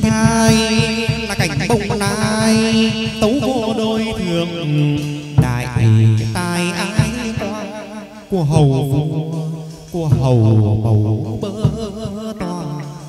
thai là cảnh bông lai tấu vô đôi thường đại tài ái qua của hầu vua của hầu bầu bơ to.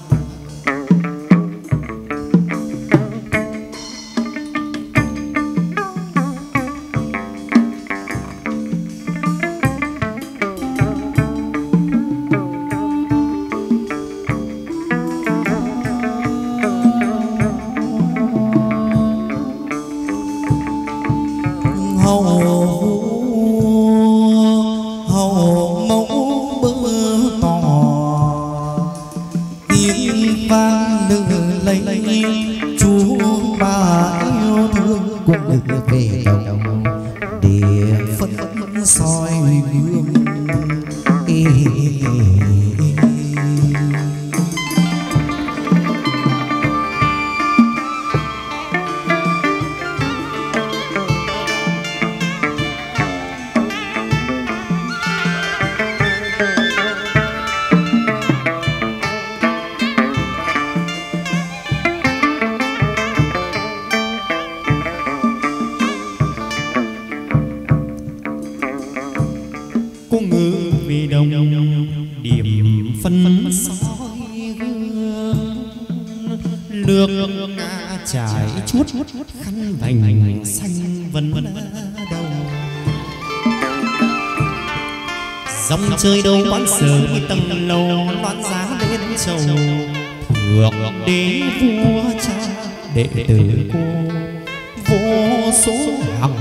Chơi đâu quán sớm tầng lầu loan giá lên trầu thượng đế vua cha đệ tử cô vô số hằng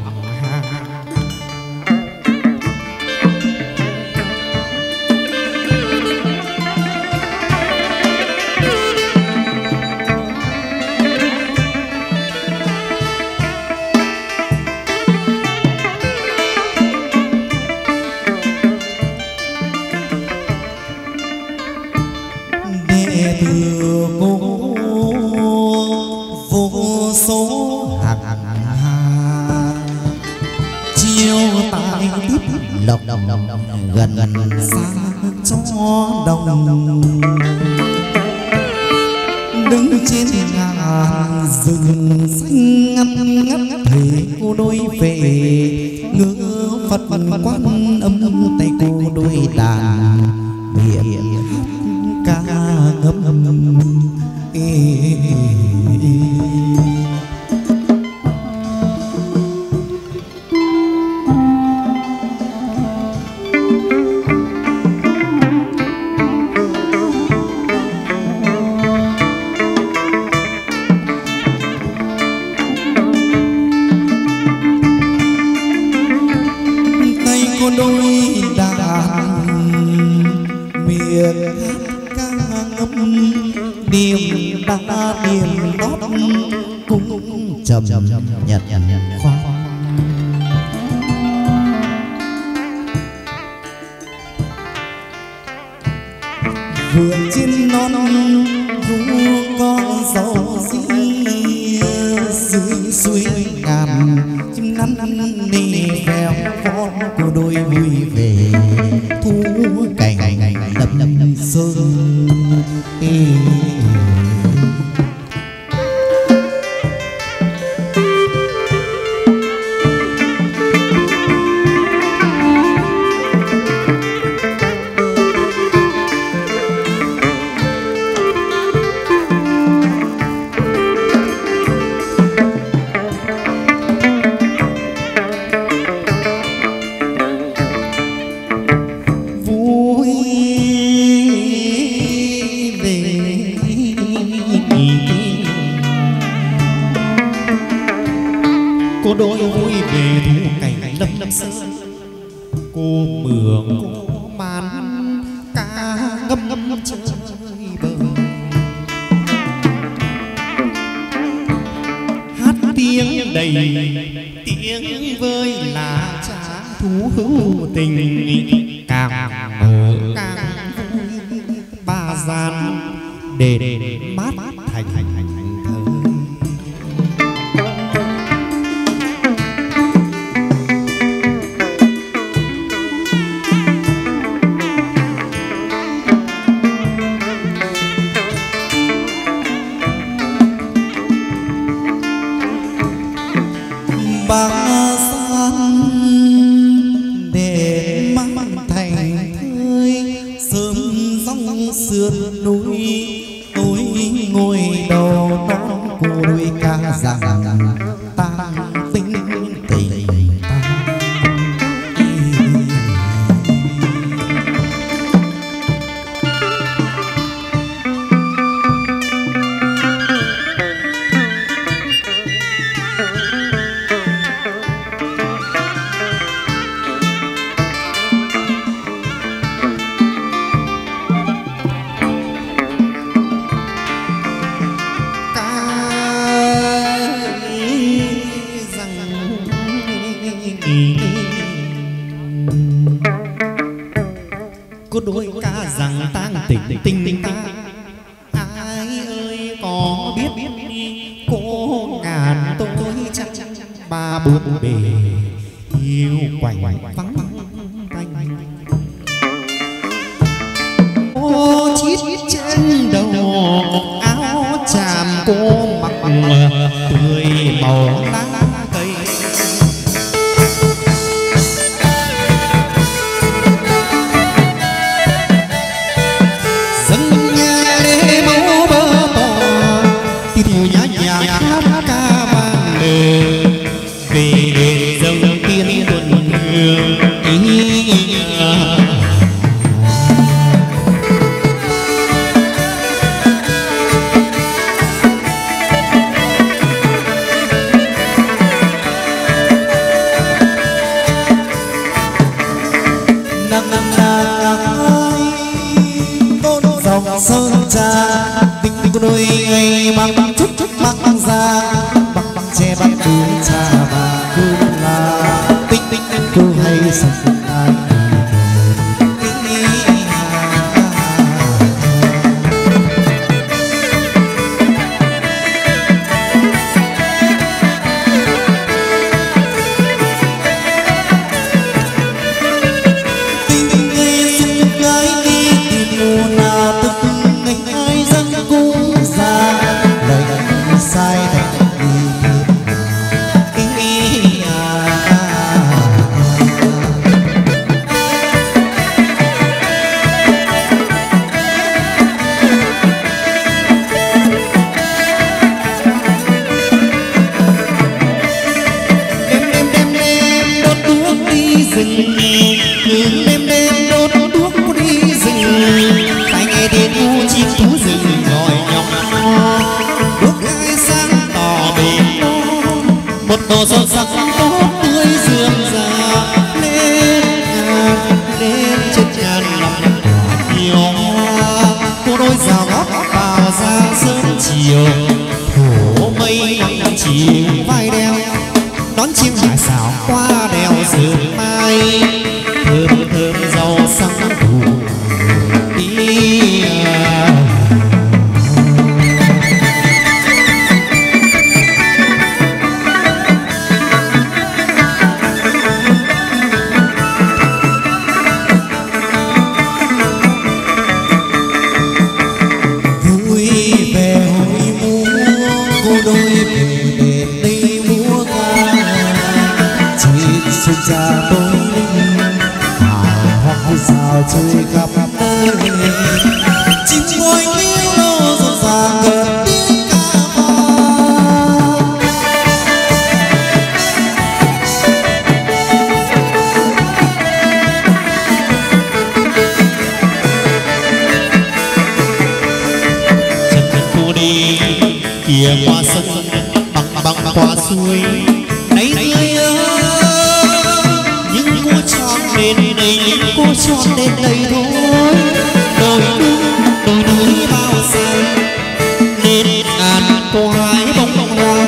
gần xa cho đồng đứng trên ngàn rừng xanh ngắt ngắt thấy cô đôi về ngỡ Phật quan âm tay cô đôi đàn miệng ca ngâm nhật khoan vườn trên non vua con dâu dĩ dưới suối ngàn chim nắn đi vèo con cô đôi vui về thu cảnh đầm sơn. cô đôi vui về thu cảnh lâm sơn, cô mường cô màn ca ngâm chơi bờ, hát tiếng đầy tiếng vơi là cha thú hữu tình, càng mở càng vui ba gian để mát thành thơ. băng san để mang thành thơi sớm dòng sườn núi tôi ngồi đầu non cùi ca rằng tang tinh tình có đôi ca rằng tang tình tình ta ai ơi có biết cô ngàn tôi chắc ba bốn bề yêu quạnh vắng tanh ô chít trên đầu áo chàm cô mặc tươi màu lá cây sơn cha tình của đôi ngày mang chút chút mang ra bằng che bắt túi cha và cứ là tinh cô hay sẵn ai son sắc tốt tươi dương già lên trên ngàn lòng nhiều hoa cô đôi rào gót vào ra sớm chiều thổ mây nắng chiều vai đeo đón chim hải xảo qua đèo sườn mai thơm thơm rau xăng thủ đi cha tôi hoa sao chơi khắp nơi chim ngồi liêu lô rộn ràng gần tiếng ca vang chân cô đi kia qua sông băng qua suối đấy người ơi đến đây cô chọn đến đây thôi đôi núi bao xanh nên ngàn cô gái bông hoa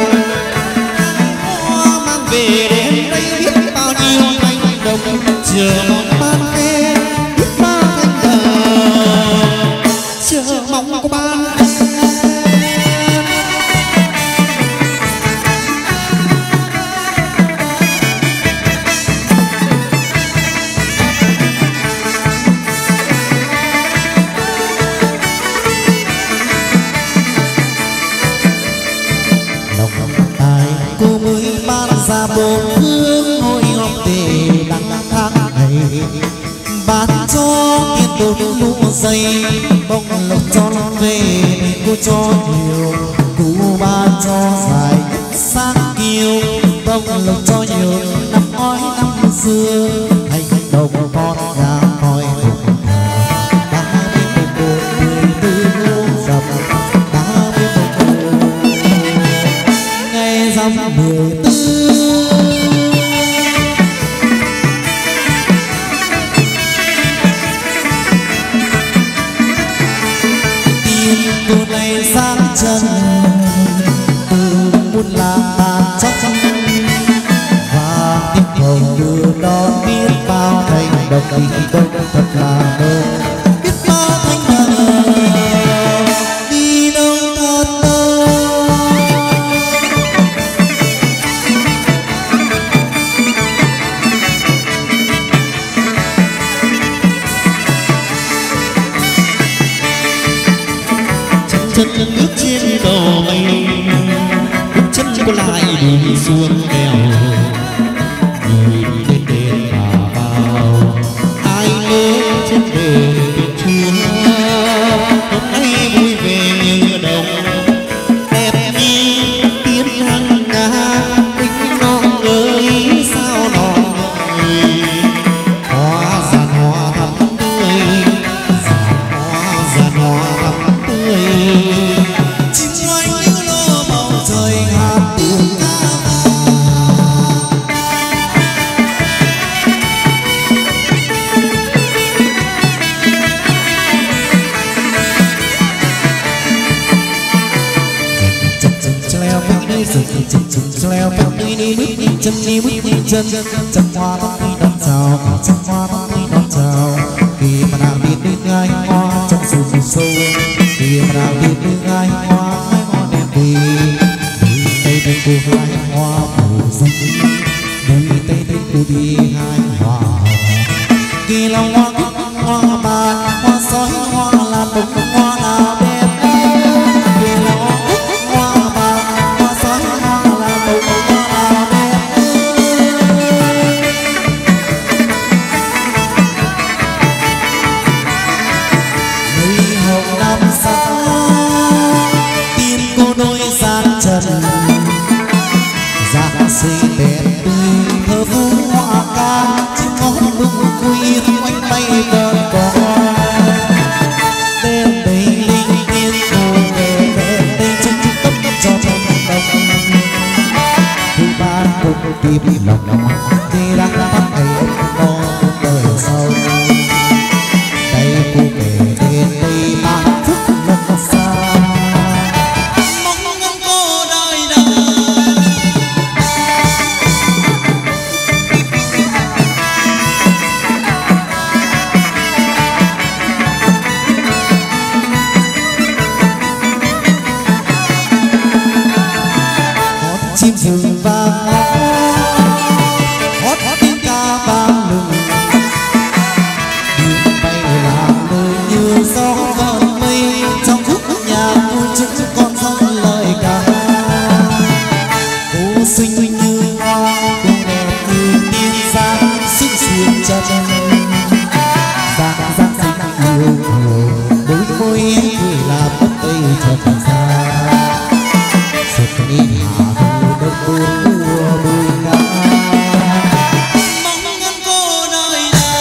mang về đến đây biết bao nhiêu thanh đồng chờ mong ban em biết bao thanh đồng chờ mong có ban cô mới ban ra bốn phương ngôi ngọc tề đăng thang này bán cho tiền đồ lũ dày bông lộc cho nó về cô cho nhiều cô ban cho dài sang kiều bông lộc cho nhiều năm ói năm xưa thành đồng con nhà coi đã biết một người tư dầm đã biết một ngày dăm 14 cô này sang chân từ buôn la chắc và tiếng cầu đưa đón biết bao thành độc đông thật là mơ biết bao thanh đờ đi đâu thật tơ chân nước trên đồi bước chân có lại đi xuống đèo nhìn lên đền bà vào ai nhớ trên đường biển chúa hôm nay vui về như đồng đẹp như tiếng hăng ca tinh non ơi sao non người hoa giàn hoa thắm tươi giàn hoa thắm tươi chim oanh lưu lô bầu trời ngàn tiếng ca leo bên đây chân leo bên đây đi bước chân chân hoa tóc đi đón chào chân hoa tóc đi đón chào khi mà nàng biết đến ngai hoa trong sương sâu khi mà nàng biết đến ngai hoa đẹp vì tây tây cô hai hoa màu rực đi tây tây cô đi hai hoa kỳ lòng hoa bàn hoa sói hoa là bông hoa nào đẹp kỳ lòng hoa bàn hoa sói hoa là bông hoa nào đẹp người hồng năm xa tim cô đôi gian trần dáng xinh đẹp tươi thơ phú hoa ca chim ngót bừng quy quanh tay cơn cò đêm đầy linh tiên cô về đêm đầy chân tấp cho trong đồng thứ ba cô tìm lòng thì đang bắt tay lo đời sau tay cô về đến đây mang phúc lộc xa mong cô đời đời chim rừng vang hót tiếng ca vang lừng đường bay làm nơi như gió vờn mây trong khúc nhạc vui chúc con dâng lời ca cô xinh như hoa cô đẹp như tiên giang xinh xuyên chân giang xinh yêu đôi môi cười là bất tây thật xa sực đi đất buồn mùa bụi ca mong ngân cô đời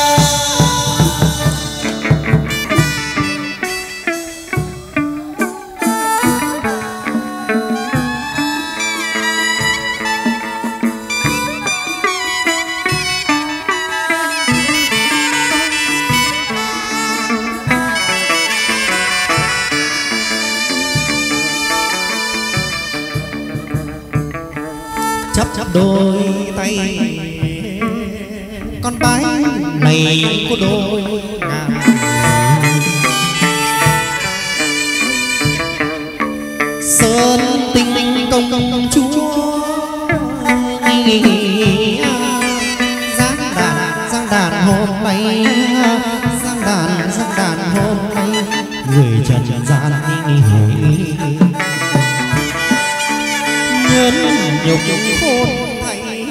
chắp đôi tay con bái này có đôi ngàn sơn tinh công chúa giang đàn hôm nay giang đàn hôm nay người trần gian nhớn nhục khôn thay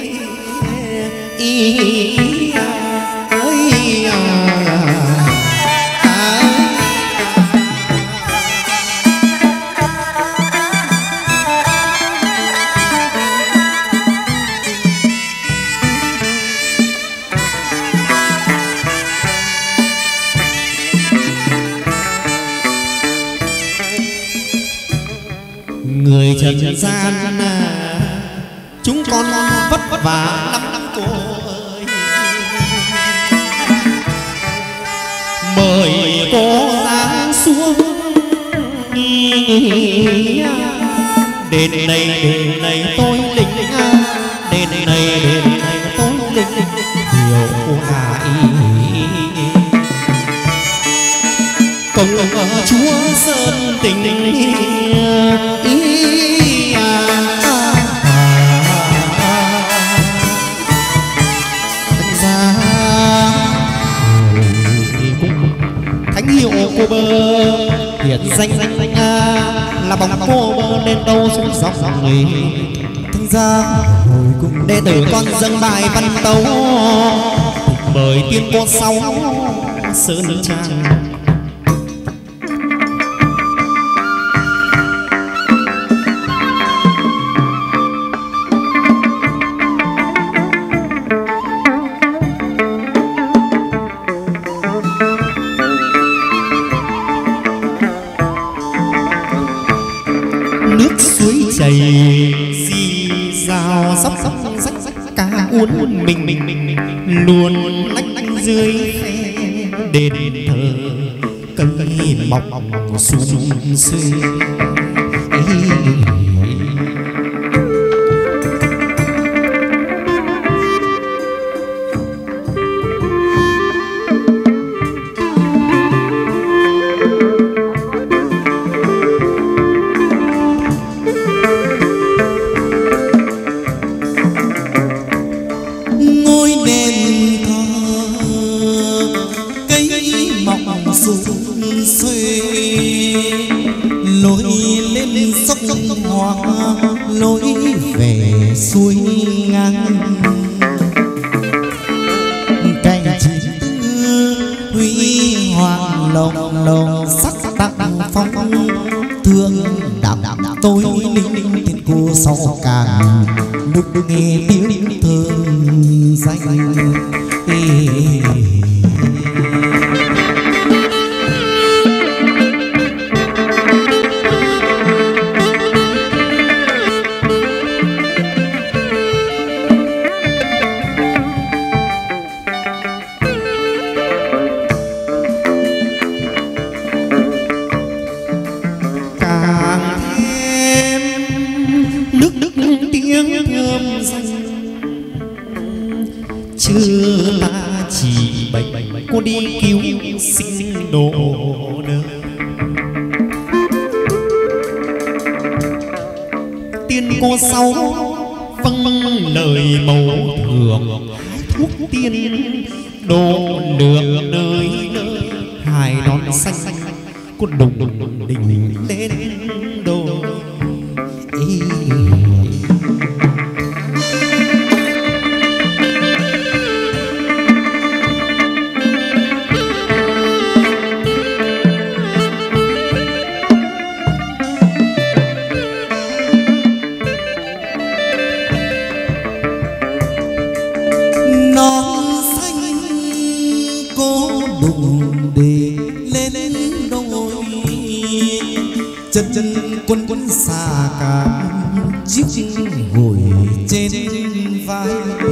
Người trần gian chúng con vất vả lắm cô ơi, mời cô giáng xuống đền này tôi linh, đền này tôi linh hiểu lại công chúa sơn tình thánh hiệu cô bơ hiện danh là bóng cô bơ lên đâu xuống dòng người Thanh ra hồi cùng đệ tử con dâng bài văn tấu mời tiên cô sáu sơn trang. Chảy xì rào sóc rách cá uốn mình luôn lách dưới đền thờ cây mọc sum xuê. lối về suối ngang cành chín huy hoàng lồng lồng sắc tặng phong thương đạm tôi linh thiên cô sau càng lúc nghe tiếng thơ danh. Cô đi cứu sinh đồ đời tiên cô sáu vâng lời mầu thường thuốc tiên đồ được nơi nơi hài non xanh cô đùng đình đến đồ chân quân xa cả chiếc gối trên vai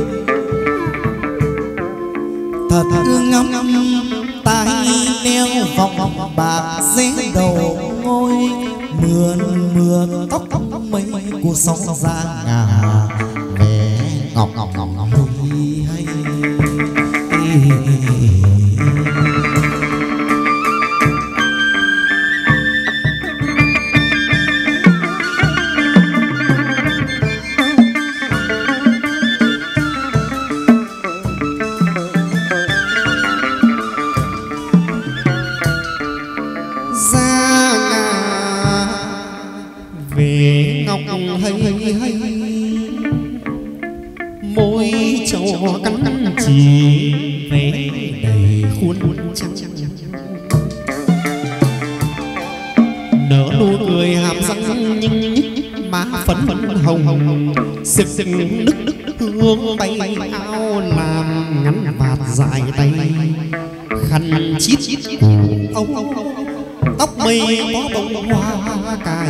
thật ngắm tai đeo vòng bạc dế đầu ngôi mượn tóc mấy của sóng ra ngà về ngọc hay hay môi trầu cắn chỉ về đầy khuôn trăng, nở nụ cười hàm răng nhưng má phấn hồng, sực nức hương bay áo làm ngắn vạt dài tay, khăn chít ông tóc mây có bông hoa cài.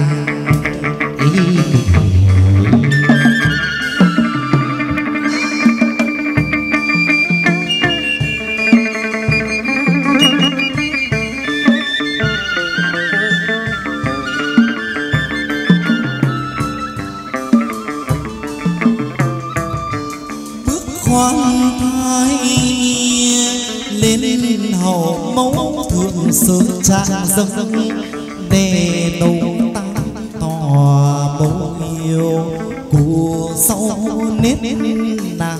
khoan thai lên hậu mẫu thượng sơn trang dâng để nấu tăng tỏ mẫu yêu của sau nết na.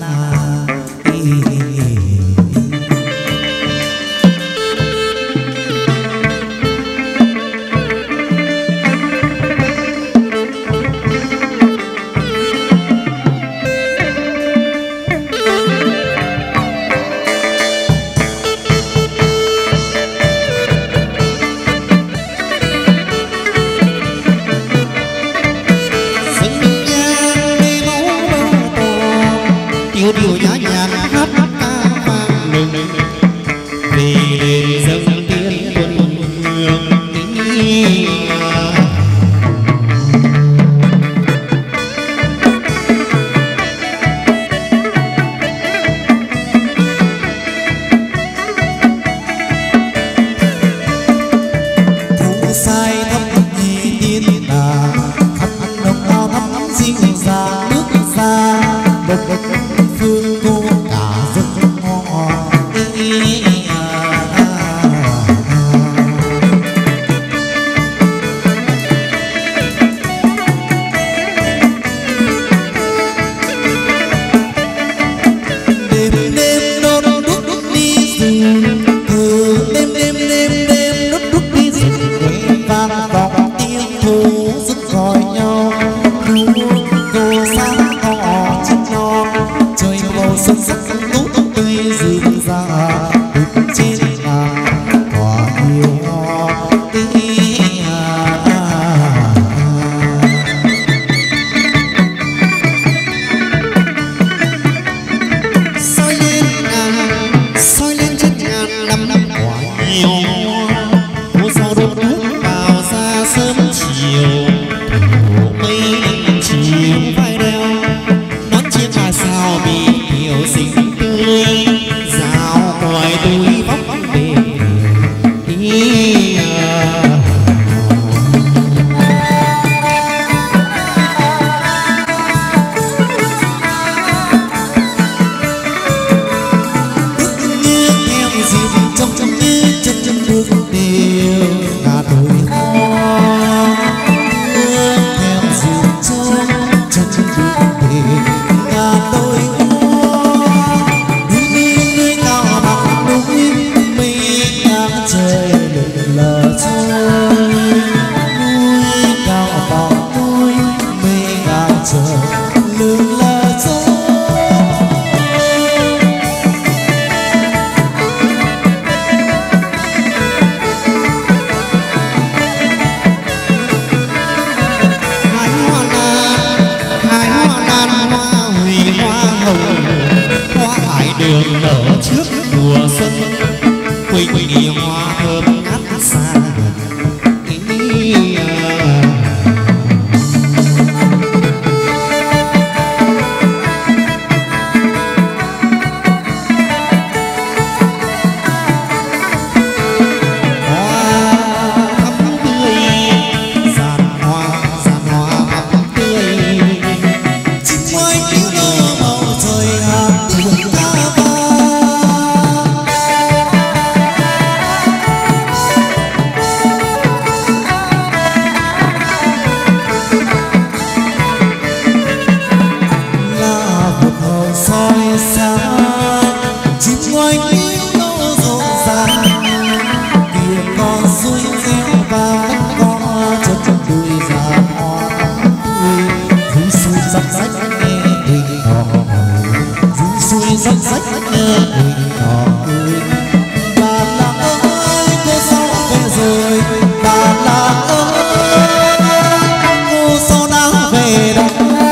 Điều nhã nhạc hát ca vang lừng vì đền dâng tiên quân hương thu sai thấp nhị tiên đà khắp đồng ao thắm sinh ra nước ra độc phương cô cả dân họ đêm đêm đốt đốt đi rừng từ đêm đốt đốt đi rừng vang vọng tiếng thú rất gọi nhau cô sang họ trên non trời màu xuân sắc tốt tươi rừng ra trên ngàn quả yêu hoa soi lên trên ngàn năm quả yêu cô sao đốt đuốc vào ra sớm chiều mây chiều vai đeo nón chiếc là sao bị hiểu xinh tươi dạo ngoài túi vóc về đường nở trước mùa xuân quỳnh đi hoa thơm ngát xa sắp sách đỏ cười. Bà làng ơi cô sao về rồi, bà làng ơi cô sao đã về đâu.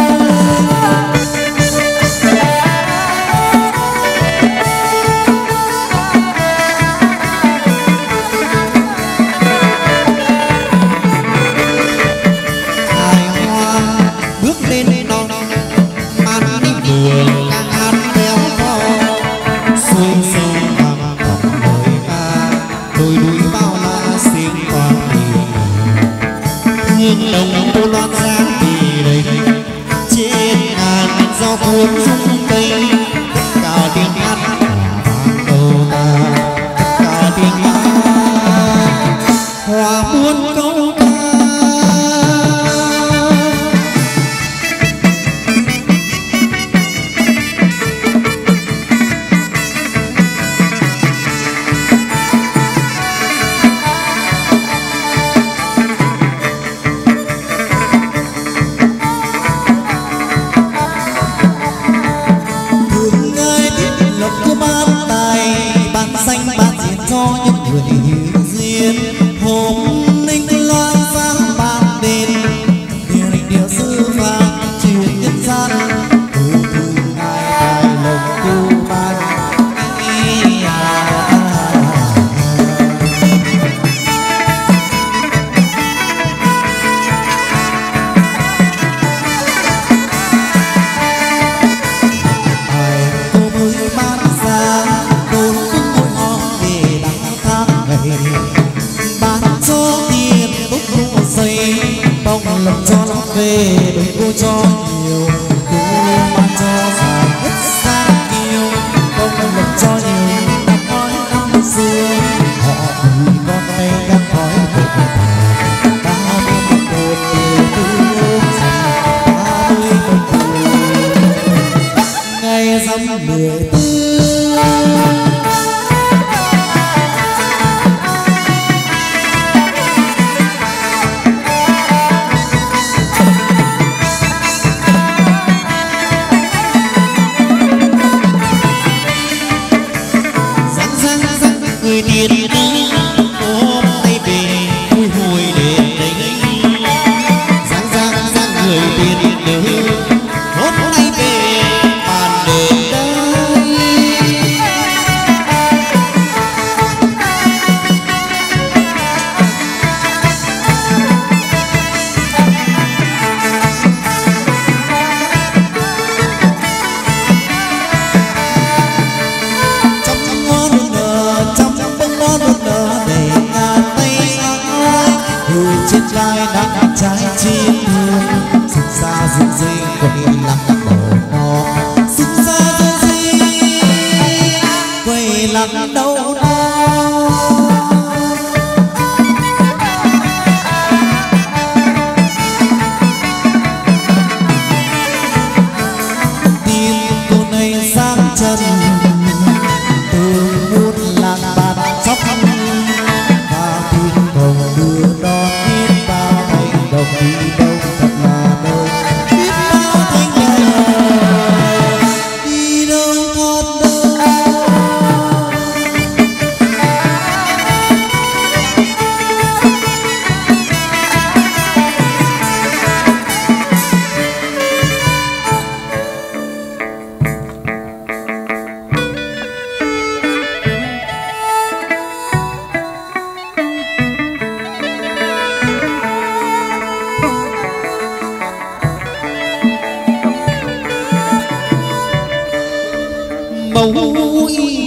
bầu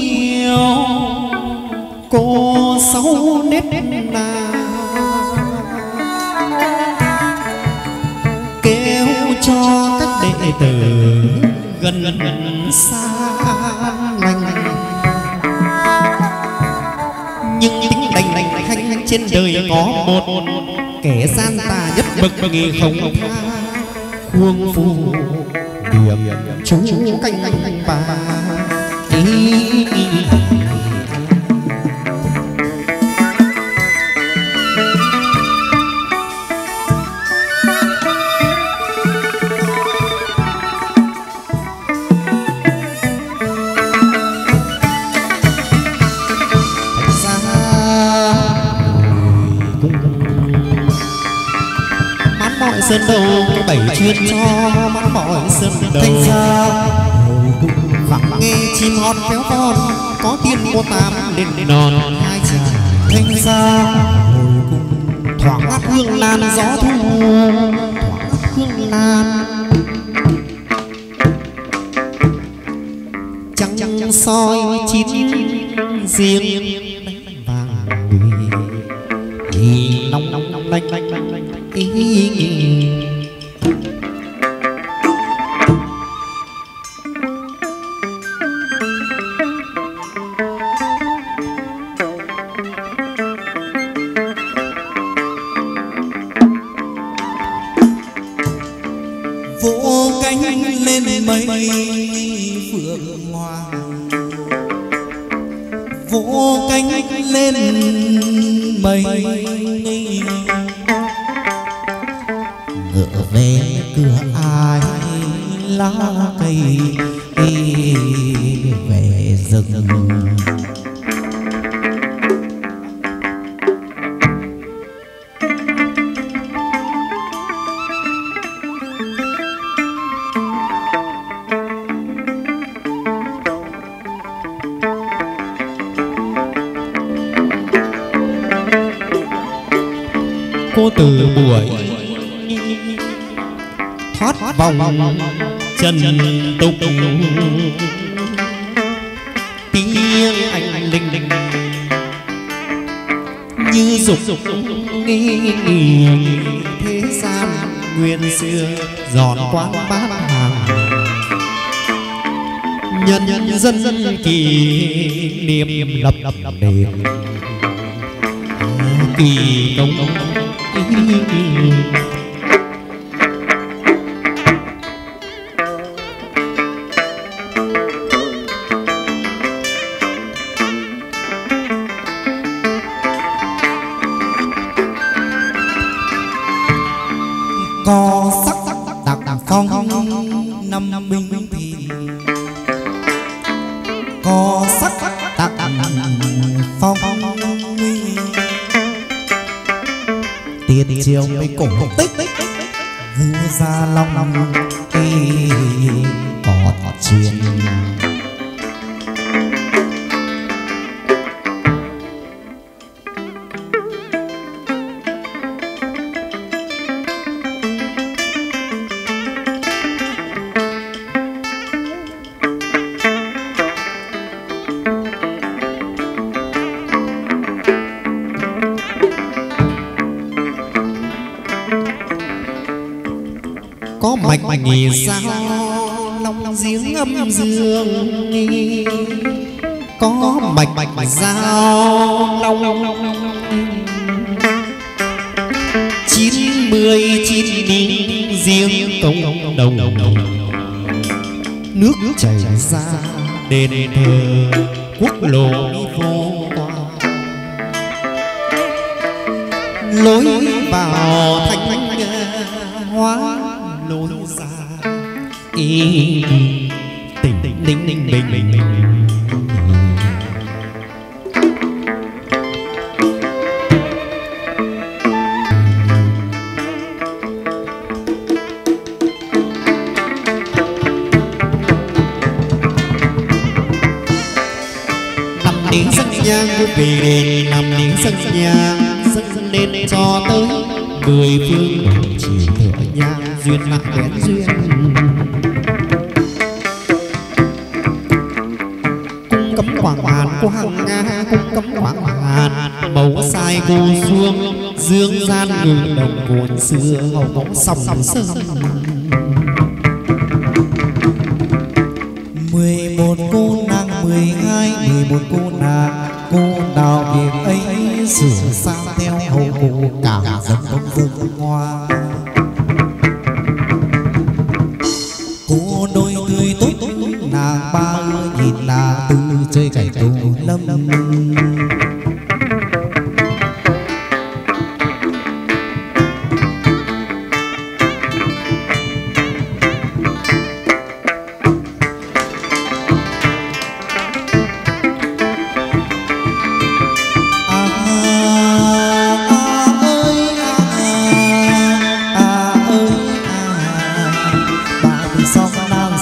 yêu cô sáu nét na kêu cho các đệ tử gần xa lành, nhưng tính đành khanh trên đời có một kẻ gian tà nhất bậc nghề không tha, khuông phu điểm chú canh bà sơn đầu bảy chuyên cho mắt mỏi sơn đầu. Thanh ra hồi cung vẳng nghe chim hót kéo con, có tiên có tám lên non hai chàng. thanh ra hồi cung thoảng ngát hương lan gió thu, thoảng ngát hương lan trăng soi chín riêng vàng bì nóng nóng lanh lanh vỗ cánh lên mây phượng hoàng, vỗ cánh lên mây ngựa về cửa ai lá cây về rừng. cô từ buổi thoát vòng trần tục, tiếng anh linh linh như dục thế gian nguyên xưa giòn quán bát hàng. Nhân dân kỷ niệm lập đền kỳ công có sắc đặc phong năm binh thì có sắc đặc phong tiền triều mấy cổ tích vua Gia Long có chuyện. có mạch nghỉ sao long giếng âm dương, có mạch sao long 99 riêng công đồng, nước chảy ra đền thờ quốc lộ đi vô qua, lối vào thanh hóa lối ra tỉnh ninh bình. Nằm đến sân nhang về đền, nằm đến sân nhang dâng lên cho tới 10 phương chỉ thở nhang duyên nặng bén duyên. Cung cấm quảng hoàn của hàng Nga, cung cấm quảng hoàn màu sai cô xuông dương gian ngự đồng cồn xưa hầu bóng sòng sông. 11 cô nàng 12 11 cô nàng, cô nào việc ấy sửa sang theo hầu cụ cả dân bông vương hoa. Cô đôi tươi tốt nàng ba nhìn nàng từ chơi cảnh tù lâm.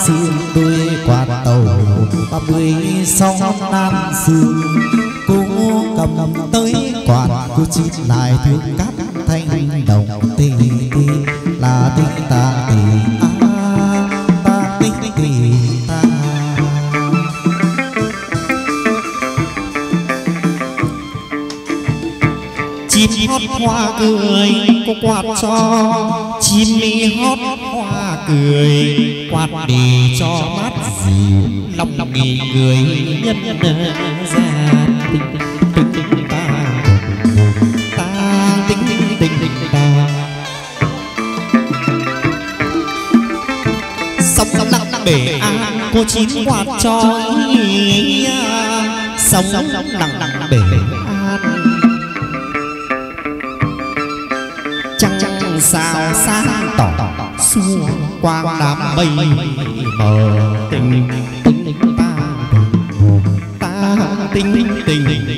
sương đôi quạt tàu 36 nam sương cô cầm tới quạt cô chít lại thương cát thanh đồng tê tê là tình ta tê ta tình tê ta chim hót hoa cười có quạt cho chim mi hót hoa cười quạt để cho mát dịu lòng nghỉ người nhân ra tình tình ta tình tình ta sóng lặng bể an cô chín quạt cho sóng lặng bể an trăng sao sáng tỏ xua quang đám mây mờ tình ta tình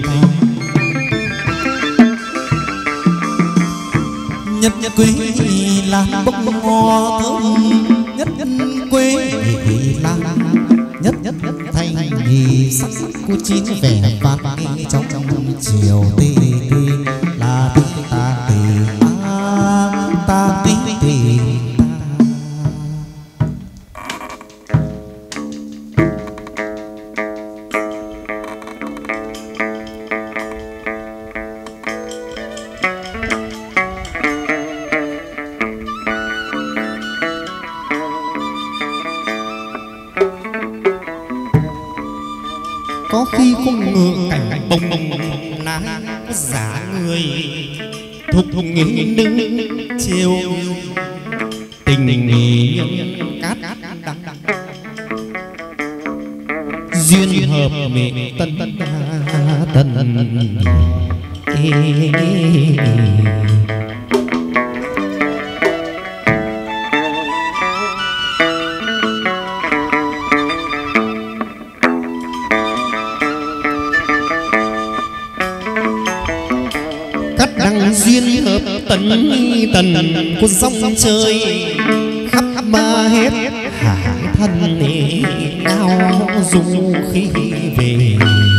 nhất quê làm bông hoa thơm nhất quê làm nhất thanh nhì sắc cô chín vẻ vạt trong chiều tê tê là tê ta tê ta tê tê có khi không ngờ cảnh bồng nái giả người thục nghìn đứng chiều tình nghỉ cát đắng duyên hợp mẹ tân đăng duyên hợp tần của sông trời khắp ma hết hải thân ngao du khi về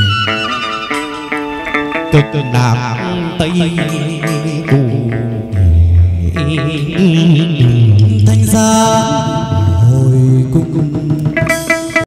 cực nam tây bù thanh gia hồi cung